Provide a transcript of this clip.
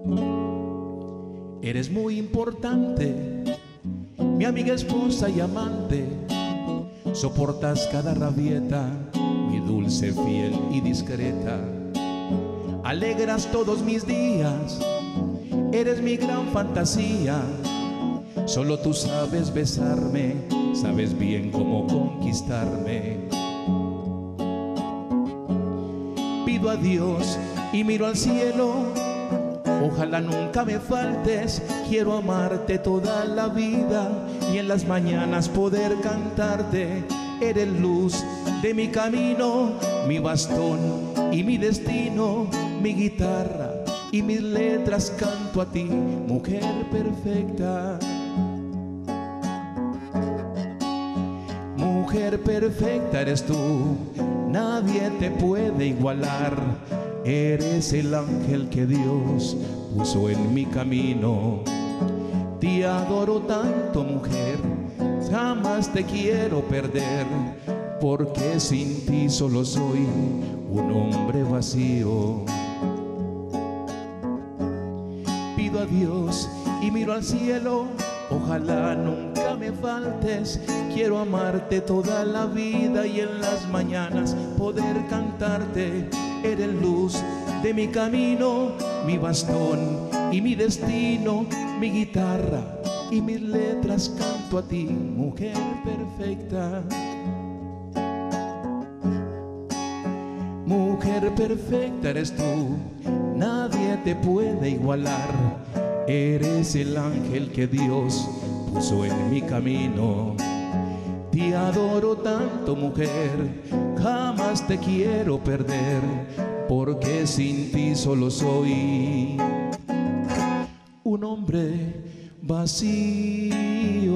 Eres muy importante, mi amiga, esposa y amante. Soportas cada rabieta, mi dulce, fiel y discreta. Alegras todos mis días, eres mi gran fantasía. Solo tú sabes besarme, sabes bien cómo conquistarme. Pido a Dios y miro al cielo, ojalá nunca me faltes. Quiero amarte toda la vida y en las mañanas poder cantarte. Eres luz de mi camino, mi bastón y mi destino, mi guitarra y mis letras canto a ti, mujer perfecta. Mujer perfecta eres tú, nadie te puede igualar. Eres el ángel que Dios puso en mi camino. Te adoro tanto, mujer, jamás te quiero perder, porque sin ti solo soy un hombre vacío. Pido a Dios y miro al cielo, ojalá nunca me faltes. Quiero amarte toda la vida y en las mañanas poder cantarte. Eres luz de mi camino, mi bastón y mi destino, mi guitarra y mis letras canto a ti, mujer perfecta. Mujer perfecta eres tú, nadie te puede igualar. Eres el ángel que Dios puso en mi camino. Te adoro tanto, mujer, jamás te quiero perder, porque sin ti solo soy un hombre vacío.